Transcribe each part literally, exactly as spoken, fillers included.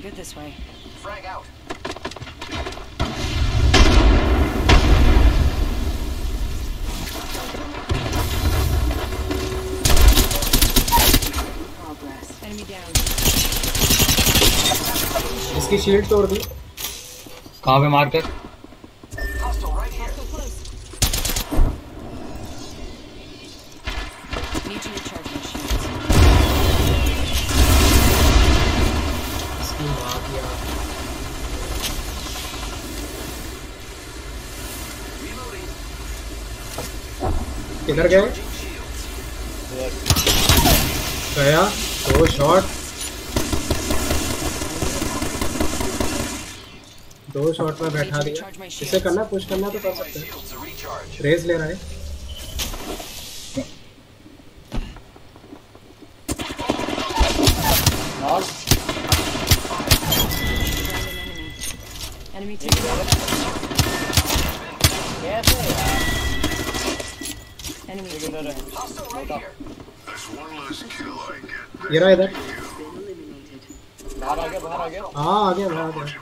good this way. Frag out. Progress. Enemy down. इसकी shield तोड़ दी। कहाँ पे मार कर? Hostile right here. Hostile close. Need to recharge my shields. इसकी मार दिया। Reloading. किधर गए? गया दो शॉट दो शॉट में बैठा दिया। इसे करना पुश करना तो कर सकते हैं। Shields to recharge. रेस ले रहा है। और Enemy taken out. कैसे यार? Enemy इधर है। Hostile right here. That's one less kill I get. ये रहा इधर। बाहर आ गया, बाहर आ गया। हाँ आ गया बाहर आ गया।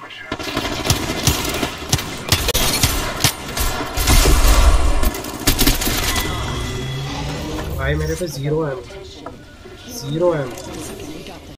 भाई मेरे पे जीरो है जीरो है